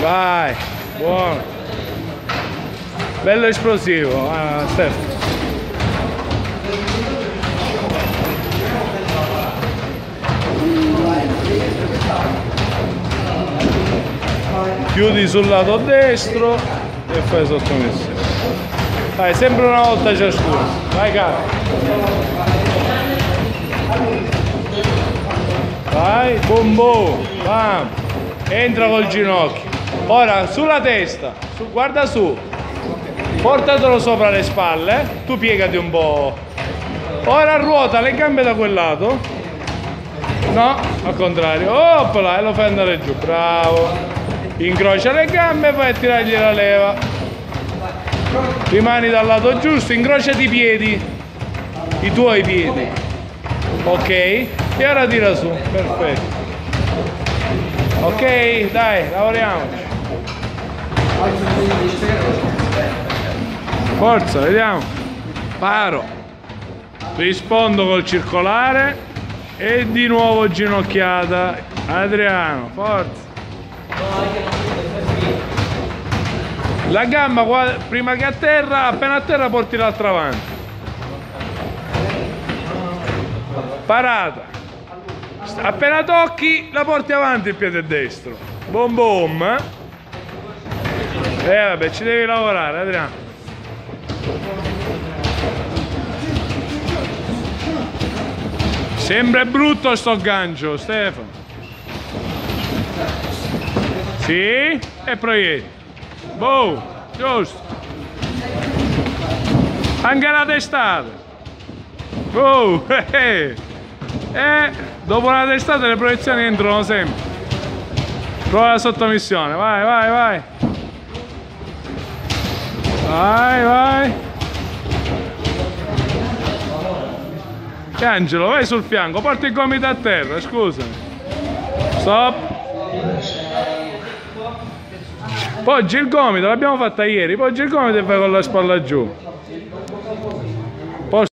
Vai, buono. Bello esplosivo, Stefano. Chiudi sul lato destro e fai sottomissione. Vai, sempre una volta ciascuno. Vai, caro. Vai, boom boom, bam. Entra col ginocchio. Ora sulla testa, guarda su. Portatelo sopra le spalle. Tu piegati un po'. Ora ruota le gambe da quel lato. No, al contrario. Opla, e lo fai andare giù. Bravo. Incrocia le gambe e vai a tirargli la leva. Rimani dal lato giusto, incrociati i piedi, i tuoi piedi. Ok? E ora tira su. Perfetto. Ok, dai, lavoriamoci. Forza, vediamo. Paro. Rispondo col circolare e di nuovo ginocchiata. Adriano, forza. La gamba prima che a terra, appena a terra porti l'altra avanti. Parata. Appena tocchi la porti avanti il piede destro. Boom boom. Vabbè, ci devi lavorare, Adriano. Sembra brutto sto gancio, Stefano. Sì, e proietti. Boh, giusto. Anche la testata. Oh, dopo la testata le proiezioni entrano sempre. Prova la sottomissione, vai, vai, vai. Vai, vai. E Angelo, vai sul fianco, porti il gomito a terra, scusami. Stop. Poggi il gomito, l'abbiamo fatta ieri, poggi il gomito e vai con la spalla giù.